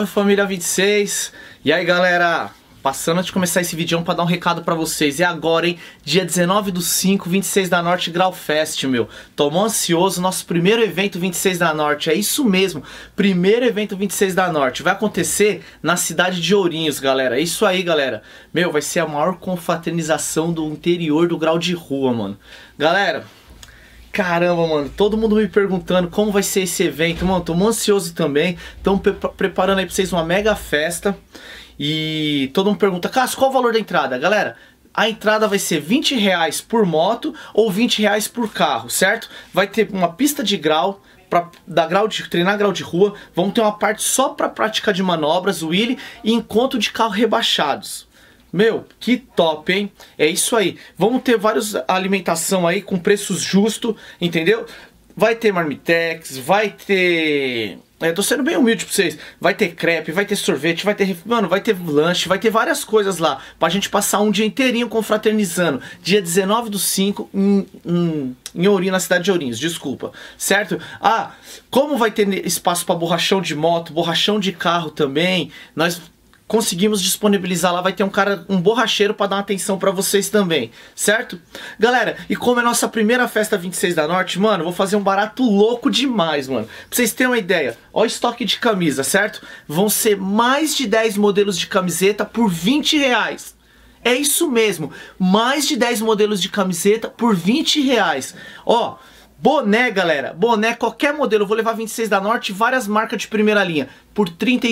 Família 26. E aí galera, passando antes de começar esse vídeo para dar um recado pra vocês. E agora, hein, dia 19/5, 26 da Norte Grau Fest, meu. Tô mó ansioso, nosso primeiro evento 26 da Norte. É isso mesmo, primeiro evento 26 da Norte. Vai acontecer na cidade de Ourinhos, galera. É isso aí, galera. Meu, vai ser a maior confraternização do interior do Grau de Rua, mano. Galera, caramba, mano, todo mundo me perguntando como vai ser esse evento, mano, tô muito ansioso também. Estamos preparando aí pra vocês uma mega festa. E todo mundo pergunta, Cássio, qual o valor da entrada? Galera, a entrada vai ser R$20 por moto ou R$20 por carro, certo? Vai ter uma pista de grau, pra treinar grau de rua. Vamos ter uma parte só pra prática de manobras, wheelie e encontro de carro rebaixados. Meu, que top, hein? É isso aí. Vamos ter vários alimentação aí com preços justos, entendeu? Vai ter marmitex, vai ter... tô sendo bem humilde pra vocês. Vai ter crepe, vai ter sorvete, vai ter... Mano, vai ter lanche, vai ter várias coisas lá pra gente passar um dia inteirinho confraternizando. Dia 19/5 em Ourinhos, na cidade de Ourinhos, desculpa. Certo? Ah, como vai ter espaço pra borrachão de moto, borrachão de carro também, nós conseguimos disponibilizar lá, vai ter um borracheiro para dar uma atenção para vocês também, certo? Galera, e como é nossa primeira festa 26 da Norte, mano, eu vou fazer um barato louco demais, mano. Pra vocês terem uma ideia, ó o estoque de camisa, certo? Vão ser mais de 10 modelos de camiseta por R$20. É isso mesmo, mais de 10 modelos de camiseta por R$20. Ó, boné, galera, boné, qualquer modelo, eu vou levar 26 da Norte, várias marcas de primeira linha, por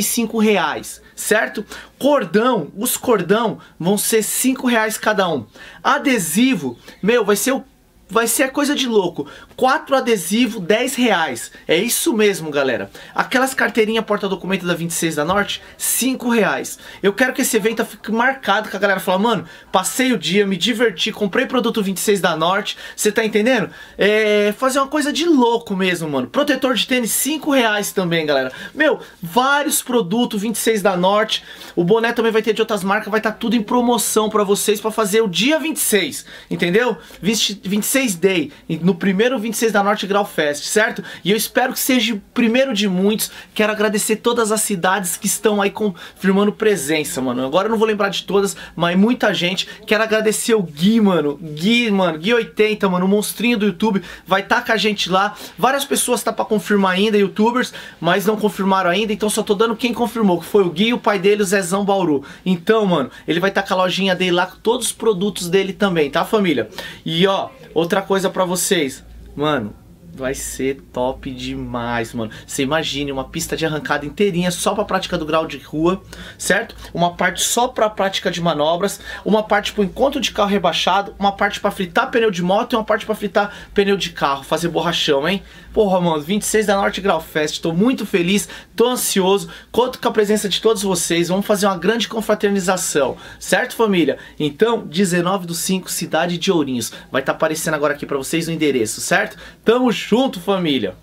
R$35, certo? Cordão, os cordão vão ser R$5 cada um. Adesivo, meu, vai ser coisa de louco. 4 adesivos, R$10. É isso mesmo, galera. Aquelas carteirinhas porta-documento da 26 da Norte, R$5. Eu quero que esse evento fique marcado, que a galera fala, mano, passei o dia, me diverti, comprei produto 26 da Norte. Você tá entendendo? Fazer uma coisa de louco mesmo, mano. Protetor de tênis, R$5 também, galera. Meu, vários produtos 26 da Norte. O boné também vai ter de outras marcas, vai estar tudo em promoção pra vocês, pra fazer o dia 26, entendeu? 26 Day, no primeiro 26 da Norte Grau Fest, certo? E eu espero que seja o primeiro de muitos. Quero agradecer todas as cidades que estão aí confirmando presença, mano. Agora eu não vou lembrar de todas, mas muita gente. Quero agradecer o Gui, mano. Gui 80, mano, o monstrinho do YouTube, vai estar com a gente lá. Várias pessoas tá pra confirmar ainda, youtubers, mas não confirmaram ainda, então só tô dando quem confirmou, que foi o Gui e o pai dele, o Zezão Bauru. Então, mano, ele vai estar com a lojinha dele lá, com todos os produtos dele também, tá, família? E, ó, outra coisa pra vocês, mano, vai ser top demais, mano. Você imagine uma pista de arrancada inteirinha só pra prática do grau de rua, certo? Uma parte só pra prática de manobras, uma parte pro encontro de carro rebaixado, uma parte pra fritar pneu de moto e uma parte pra fritar pneu de carro, fazer borrachão, hein? Porra, mano, 26 da Norte Grau Fest, tô muito feliz, tô ansioso, conto com a presença de todos vocês, vamos fazer uma grande confraternização, certo, família? Então, 19/5, cidade de Ourinhos, vai estar aparecendo agora aqui pra vocês o endereço, certo? Tamo junto, família!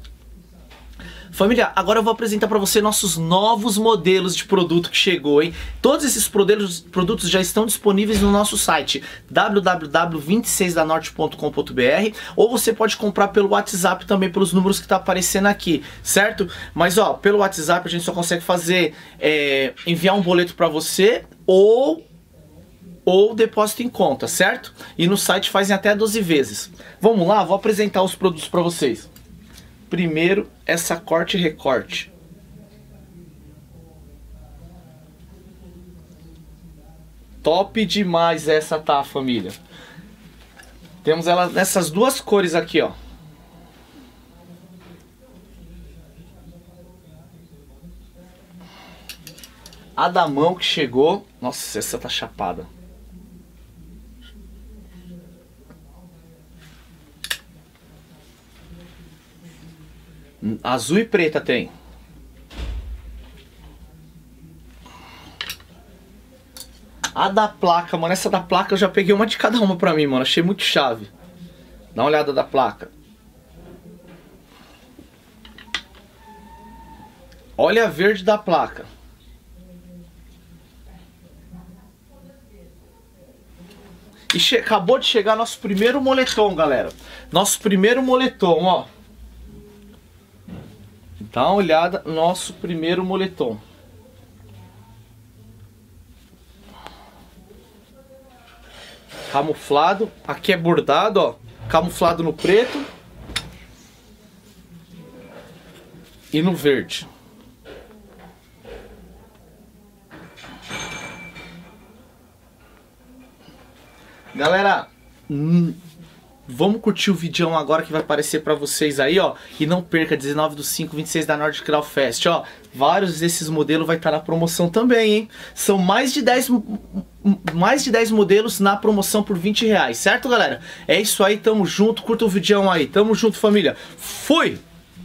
Família, agora eu vou apresentar pra você nossos novos modelos de produto que chegou, hein? Todos esses produtos já estão disponíveis no nosso site www.26danorte.com.br, ou você pode comprar pelo WhatsApp também, pelos números que tá aparecendo aqui, certo? Mas ó, pelo WhatsApp a gente só consegue fazer, enviar um boleto pra você ou depósito em conta, certo? E no site fazem até 12 vezes. Vamos lá, vou apresentar os produtos pra vocês. Primeiro, essa corte e recorte. Top demais essa, tá, família? Temos ela nessas duas cores aqui, ó. A da mão que chegou. Nossa, essa tá chapada. Azul e preta tem. A da placa, mano, essa da placa eu já peguei uma de cada uma pra mim, mano. Achei muito chave. Dá uma olhada da placa. Olha a verde da placa. E acabou de chegar nosso primeiro moletom, galera. Nosso primeiro moletom, ó. Dá uma olhada no nosso primeiro moletom. Camuflado. Aqui é bordado, ó. Camuflado no preto. E no verde. Galera, vamos curtir o vídeo agora que vai aparecer pra vocês aí, ó. E não perca, 19/5, 26 da Nordic Grau Fest, ó. Vários desses modelos vai estar na promoção também, hein. São mais de 10 modelos na promoção por R$20, certo, galera? É isso aí, tamo junto, curta o vídeo aí. Tamo junto, família. Fui!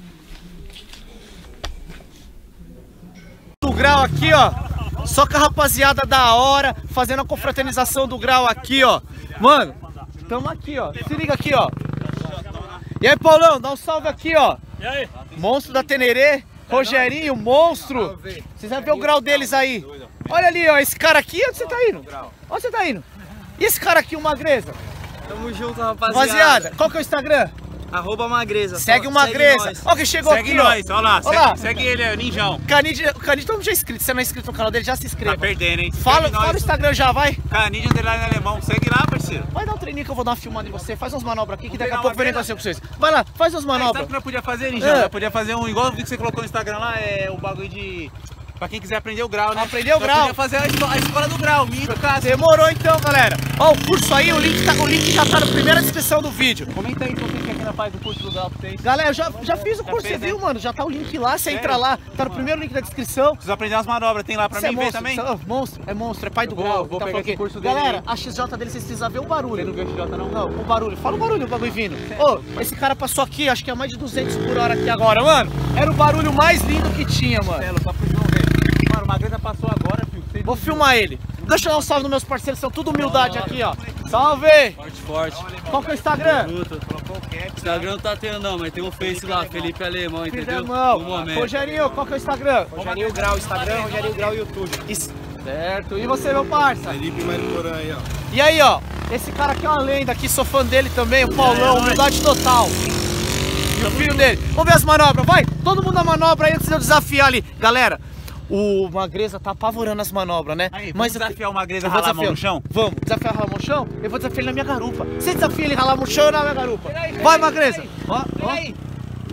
Do grau aqui, ó. Só com a rapaziada da hora, fazendo a confraternização do grau aqui, ó. Mano, tamo aqui, ó. Se liga aqui, ó. E aí, Paulão, dá um salve aqui, ó. E aí? Monstro da Tenerê, Rogerinho, monstro. Vocês vão ver o grau deles aí. Olha ali, ó. Esse cara aqui, onde você tá indo? Onde você tá indo? E esse cara aqui, o Magreza? Tamo junto, rapaziada. Rapaziada, qual que é o Instagram? @Magreza. Segue o Magreza. Ó quem chegou Segue aqui, nós, ó. olha lá. Olha Segue ele, é o Ninjão. O Canide, todo mundo já é inscrito. Se você não é inscrito no canal dele, já se inscreva. Tá perdendo, hein? Fala Segue o nós. Instagram já, vai. Canide Underline Alemão. Segue lá, parceiro. Vai dar um treininho que eu vou dar uma filmada em você. Faz umas manobras aqui que daqui a pegar pouco uma vem grana. negocinho com vocês. Vai lá, faz umas Sabe o manobras. que nós podia fazer, Ninjão? É. Nós podia fazer um, igual o que você colocou no Instagram lá, é o bagulho de... Pra quem quiser aprender o grau, né? Aprender o Nós grau. podia fazer a escola do grau, minha do caso. Demorou então, galera. Ó, o curso aí, o link já tá na primeira descrição do vídeo. Comenta aí se você quer aqui na página do curso do grau pra vocês. Galera, eu já fiz o curso, fez, você viu, né? mano? Já tá o link lá, você Sério? entra lá, tá no primeiro link da descrição. Preciso aprender umas manobras, tem lá pra Você mim é ver monstro, também? você é monstro, é pai do Vou- grau. vou tá pegar falando esse aqui. curso dele Galera, aí. a XJ dele, vocês precisam ver o barulho. Você não viu o XJ não? Não, o barulho. Fala o barulho, o bagulho vindo. Ô, esse cara passou aqui, acho que é mais de 200 por hora aqui agora, mano. Era o barulho mais lindo que tinha, mano. Só pro João ver. Mano, o Magreza passou agora, filho. Vocês Vou não filmar ele. Deixa eu dar um salve nos meus parceiros, são tudo humildade aqui, ó. Salve! Forte. Qual que é o Instagram? colocou o cap. Instagram não tá tendo não, mas tem um Face lá, Felipe Alemão, entendeu? Irmão. No momento. Rogerinho, qual que é o Instagram? Rogerinho Grau, Instagram, Rogerinho Grau, YouTube. Certo. E você, meu parça? Felipe Mariporã aí, ó. E aí, ó. Esse cara aqui é uma lenda aqui, sou fã dele também, o Paulão, humildade total. E o filho dele. Vamos ver as manobras, vai! Todo mundo na manobra aí antes de eu desafiar ali. Galera, o Magreza tá apavorando as manobras, né? Aí, Mas vamos desafiar o Magreza a eu vou ralar a mão desafiar. no chão? Vamos, desafiar ralar a mão no chão? Eu vou desafiar ele na minha garupa. Você desafia ele ralar no chão ou na minha garupa? Vai, Magreza! Ó, ó. Olha aí.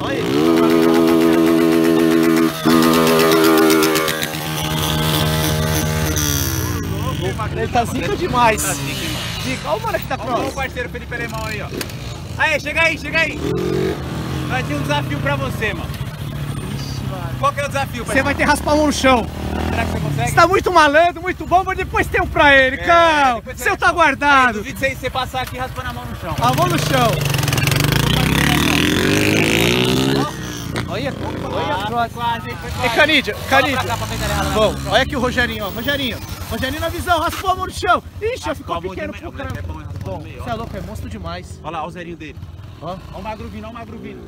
Ele tá zica demais. Tá zica, hein, mano? Zica. Olha o mano que tá Olha o próximo. parceiro Felipe Alemão aí, ó. Aí, chega aí, chega aí. Vai ter um desafio pra você, mano. Qual que é o desafio, Você parceiro? vai ter que raspar a mão no chão. Será que você consegue? Você tá muito malandro, muito bom, mas depois tem um pra ele, calma. depois Seu você- tá guardado. Duvido você passar aqui raspando a mão no chão. A mão no chão. Olha, olha, Quase, foi E quase. Canídia, Fala Canídia. pra cá pra ver ele ralar. Bom, olha aqui o Rogerinho, ó. Rogerinho na visão, raspou a mão no chão. Ixi, Raspou ficou a mão pequeno de pro meio, cara. é bom, raspou Bom, no meio, ó. você é louco, é monstro demais. Olha lá, olha o zerinho dele. Ó, Olha o magro vindo, olha o magro vindo.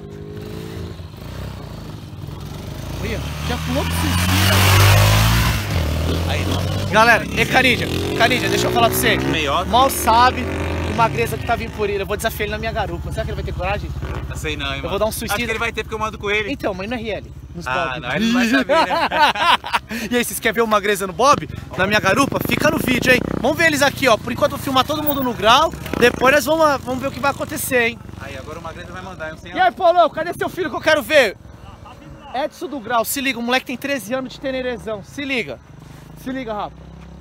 olha, já pulou pro suicídio. Aí, não. Galera, e Canídia, deixa eu falar pra você. Meiota. Mal sabe o Magreza que tá vindo por ele. Eu vou desafiar ele na minha garupa. Será que ele vai ter coragem? Não sei não, hein, mano. Eu vou dar um suicídio. Acho que ele vai ter porque eu mando com ele. Então, mas no RL. Nos Ah, Bob. não, ele não vai saber, né? E aí, vocês querem ver o Magreza no Bob? Na minha garupa? Fica no vídeo, hein? Vamos ver eles aqui, ó. Por enquanto eu vou filmar todo mundo no grau. Depois nós vamos ver o que vai acontecer, hein? Aí, agora o Magreza vai mandar, eu não sei. E aí, Paulão, cadê seu filho que eu quero ver? Edson do Grau, se liga, o moleque tem 13 anos de tenerezão. Se liga. Se liga, rapaz.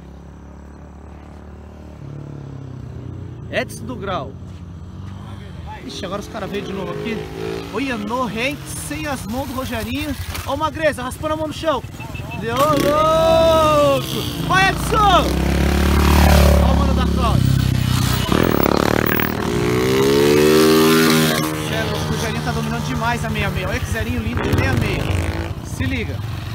Edson do Grau. Ixi, agora os caras veio de novo aqui. Olha, no rente, sem as mãos do Rogerinho. Ó o Magreza, raspando a mão no chão. Deu louco! Vai, Edson! Ó o mano da Cross. O Rogerinho tá dominando demais a 66. Olha que zerinho lindo de 66. Se liga.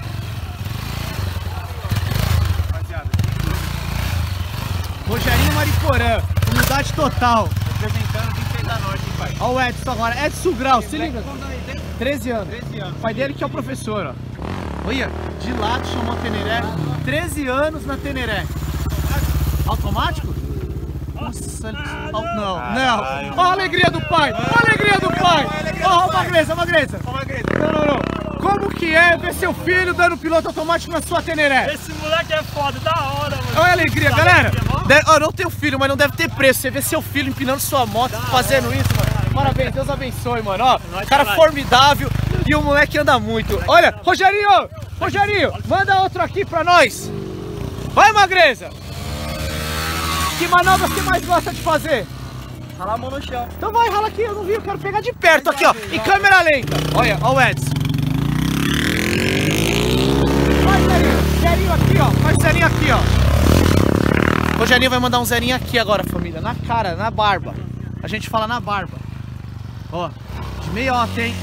Rogerinho Mariporã, humildade total. Representando 26 da Norte, hein, pai? Ó o Edson agora, Edson Grau, se liga. Quantos anos ele tem? 13 anos. 13 anos. O pai dele que é o professor, ó. Olha, de lado chamou a Teneré. 13 anos na Teneré. Automático? Nossa, não. Ó a alegria do pai, ó a alegria do pai. Ó o Magreza. Ó, Magreza. Não. como que é ver seu filho dando piloto automático na sua Teneré? Esse moleque é foda, da hora, mano. Olha a alegria, galera. Eu não tenho filho, mas não deve ter preço. Você vê seu filho empinando sua moto, fazendo isso, mano. Parabéns, Deus abençoe, mano. Ó, cara formidável e o moleque anda muito. Olha, Rogerinho, manda outro aqui pra nós. Vai, Magreza. Que manobra você mais gosta de fazer? Ralar a mão no chão. Então vai, rala aqui, eu não vi, eu quero pegar de perto aqui, ó. Em câmera lenta. Olha, ó o Edson. Faz zerinho aqui, ó. Faz zerinho aqui, ó. O Rogerinho vai mandar um zerinho aqui agora, família. Na cara, na barba. A gente fala na barba. Ó, de meiota, hein?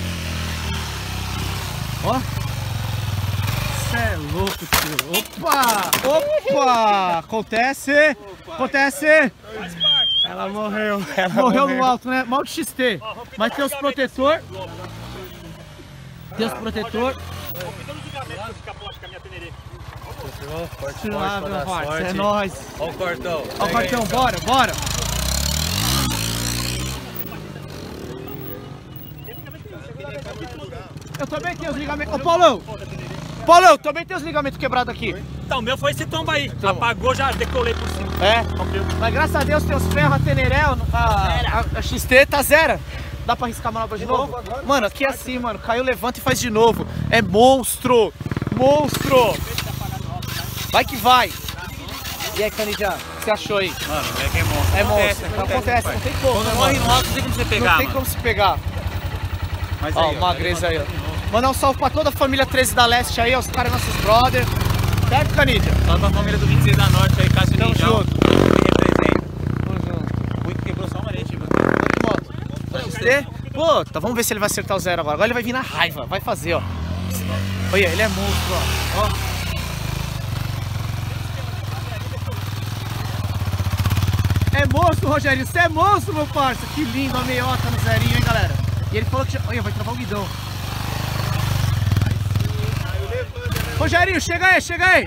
Ó. Cê é louco, tio. Opa! Acontece! Ela morreu. Morreu no alto, né? Mal de XT. Mas tem os protetor. Tira lá, meu parceiro. É nóis. Olha o cartão. Ó o cartão, bora. Eu também tenho os ligamentos. Ô, Paulão, também tem os ligamentos quebrados aqui. Então, o meu foi esse tombo aí. Apagou, já decolei por cima. É? Mas graças a Deus tem os ferros, a Teneré, a XT tá zero. Dá pra arriscar a manobra de novo? Mano, aqui é assim, mano. Caiu, levanta e faz de novo. É monstro. Vai que vai. E aí, Canidia, o que você achou aí? Mano, o moleque é monstro. É monstro. Acontece, não tem como. Quando morre no alto, não tem como você pegar, Não tem como se pegar. Mas Ó, aí, o Magreza aí, ó. Mandar um salve pra toda a família 13 da Leste aí, ó, os caras nossos brothers. Certo, Canidia? Salve pra família do 26 da Norte aí, Cássio Tamo Ninjão. junto. Me representa. Tamo junto. Muito quebrou só uma leite, mano. Que moto? Da XT? Pô, tá, vamos ver se ele vai acertar o zero agora. Agora ele vai vir na raiva, vai fazer, ó. Olha, ele é monstro, ó. É monstro, Rogerinho, você é monstro, meu parça. Que lindo, a meiota no zerinho, hein, galera. E ele falou que... Olha, vai travar o guidão. Rogerinho, chega aí.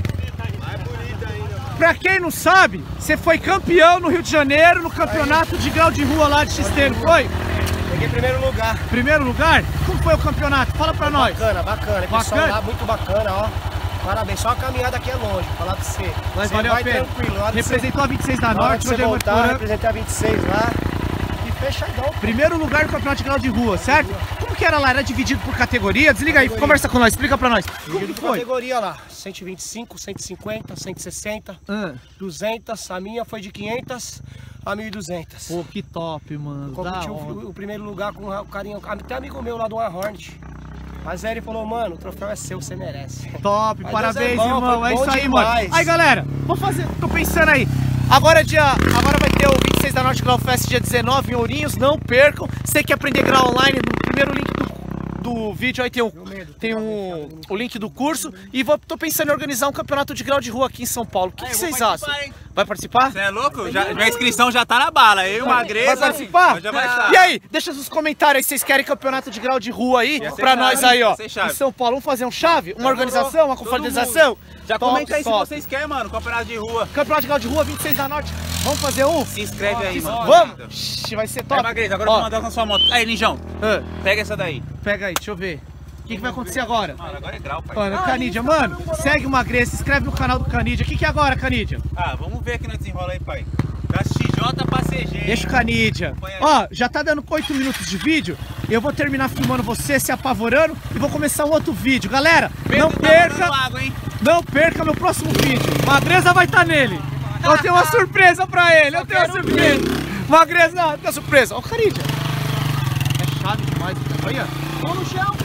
Pra quem não sabe, você foi campeão no Rio de Janeiro, no campeonato de grau de rua lá de XT, não foi? Peguei primeiro lugar. Primeiro lugar? Como foi o campeonato? Fala pra nós. Bacana. Pessoal lá muito bacana, ó. Parabéns, só a caminhada aqui é longe, falar pra você. Mas você valeu vai a pena. tranquilo. Representou a 26 da Na hora Norte, de você Rogério voltar, Moura. representei a 26 lá. E fechadão. Primeiro lugar no campeonato de grau de rua, certo? Como que era lá? Era dividido por categoria? Desliga aí, conversa com nós, explica pra nós. Como que foi? Categoria lá, 125, 150, 160, 200, a minha foi de 500 a 1.200. Pô, que top, mano. Competi o primeiro lugar com o carinho, até amigo meu lá do One Hornet. Mas aí ele falou, mano, o troféu é seu, você merece. Top, Mas parabéns, Deus é bom, irmão. foi É bom isso aí, demais. mano. Aí, galera, vou fazer. Tô pensando aí. Agora vai ter o 26 da Norte Grau Fest dia 19 em Ourinhos, não percam. Você quer aprender grau online, no primeiro link do vídeo aí tem o link do curso. E tô pensando em organizar um campeonato de grau de rua aqui em São Paulo. O que vocês acham? Vai participar? Você é louco? A inscrição já tá na bala. Eu e o Magreza. Vai participar? Já vai estar. E aí, deixa nos comentários aí se vocês querem campeonato de grau de rua aí pra nós aí, ó. Em São Paulo, vamos fazer um chave? Uma organização, uma confraternização? Já comenta aí se vocês querem, mano. Campeonato de rua. Campeonato de grau de rua, 26 da Norte. Vamos fazer um? Se inscreve aí, mano. Vamos? Ixi, vai ser top. Aí, Magreza, agora eu vou mandar com a sua moto. Aí, Ninjão, pega essa daí. Pega aí, deixa eu ver. O que vai acontecer agora? Mano, agora é grau, pai. Mano, Canidia, mano, segue o Magreza, se inscreve no canal do Canidia. O que é agora, Canidia? Ah, vamos ver aqui no desenrola aí, pai. Das XJ pra CG. Deixa o Canidia. Ó, já tá dando 8 minutos de vídeo. Eu vou terminar filmando você se apavorando e vou começar um outro vídeo. Galera, não perca meu próximo vídeo. Magreza vai estar nele. Eu tenho uma surpresa pra ele. Magreza, tem surpresa. Ó, o Canidia. É chave demais. Olha. Vamos no chão.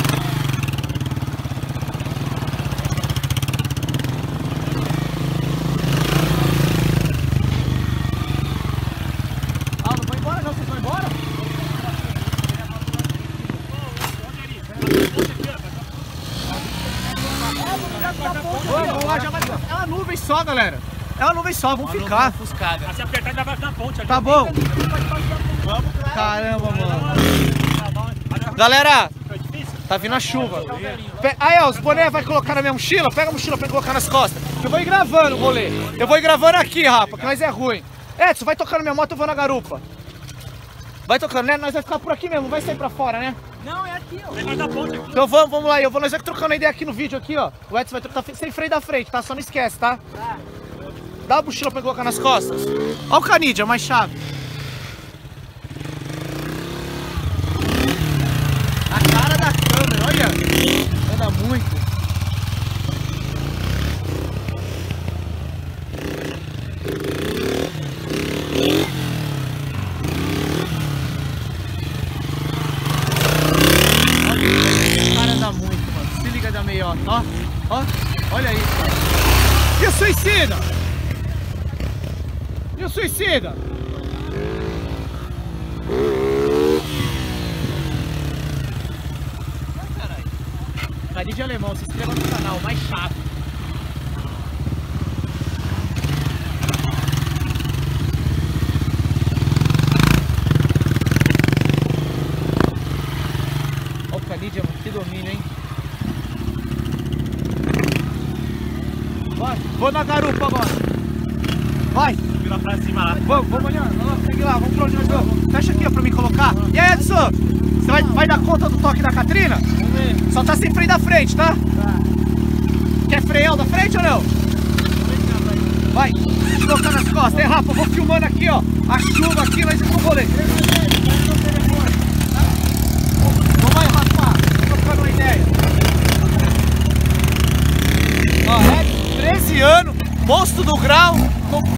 Não vai embora não, vocês vão embora? Vamos lá, já vai. É uma nuvem só, galera. É uma nuvem só, vamos ficar. Se apertar, já vai na ponte ali. Tá bom. Caramba, mano. Galera, tá vindo a chuva. Aí, ó, os bonés vai colocar na minha mochila. Pega a mochila pra colocar nas costas. Eu vou ir gravando o rolê. Eu vou ir gravando aqui, rapa, que nós é ruim. Edson, vai tocando minha moto, eu vou na garupa. Vai tocando, né? Nós vai ficar por aqui mesmo, não vai sair pra fora, né? Não, é aqui, ó. Negócio da ponte aqui. Então vamos lá, nós vamos trocando ideia aqui no vídeo aqui, ó. O Edson vai trocar sem freio da frente, tá? Só não esquece, tá? Tá. Dá a mochila pra colocar nas costas. Ó o Canidia, mais chave. A cara da câmera, olha. Anda muito. Esse cara anda muito, mano. Se liga da meiota, ó. Ó, olha isso, cara. E o suicida? E o suicida? Carinho de alemão, se inscreva no canal, mais chato. Olha o Canidia, mano, que domínio, hein? Vai, vou na garupa agora. Vai! Vira pra cima lá. Vamos olhar, segue lá, vamos pra onde nós vamos. Fecha aqui, ó, pra mim colocar. E aí, Edson? Você vai dar conta do toque da Catrina? Vamos ver. Só tá sem freio da frente, tá? Tá. Quer freio da frente ou não? Vai, colocar nas costas. É, Rafa, eu vou filmando aqui, ó. A chuva aqui, nós vamos rolê. Vamos aí, Rafa. Tô trocando uma ideia. Ó, é 13 anos, monstro do grau.